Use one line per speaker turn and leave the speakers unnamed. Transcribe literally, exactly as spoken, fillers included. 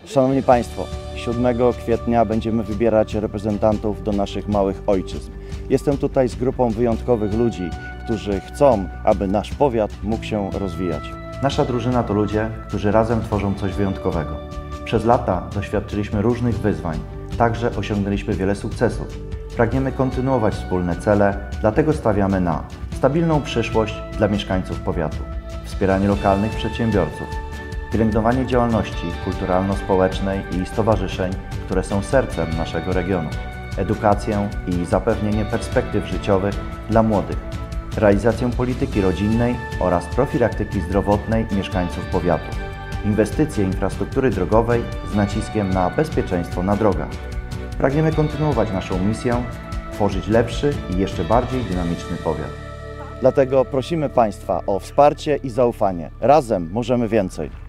Szanowni Państwo, siódmego kwietnia będziemy wybierać reprezentantów do naszych małych ojczyzn. Jestem tutaj z grupą wyjątkowych ludzi, którzy chcą, aby nasz powiat mógł się rozwijać. Nasza drużyna to ludzie, którzy razem tworzą coś wyjątkowego. Przez lata doświadczyliśmy różnych wyzwań, także osiągnęliśmy wiele sukcesów. Pragniemy kontynuować wspólne cele, dlatego stawiamy na stabilną przyszłość dla mieszkańców powiatu, wspieranie lokalnych przedsiębiorców, pielęgnowanie działalności kulturalno-społecznej i stowarzyszeń, które są sercem naszego regionu, edukację i zapewnienie perspektyw życiowych dla młodych, realizację polityki rodzinnej oraz profilaktyki zdrowotnej mieszkańców powiatu, inwestycje infrastruktury drogowej z naciskiem na bezpieczeństwo na drogach. Pragniemy kontynuować naszą misję, tworzyć lepszy i jeszcze bardziej dynamiczny powiat. Dlatego prosimy Państwa o wsparcie i zaufanie. Razem możemy więcej.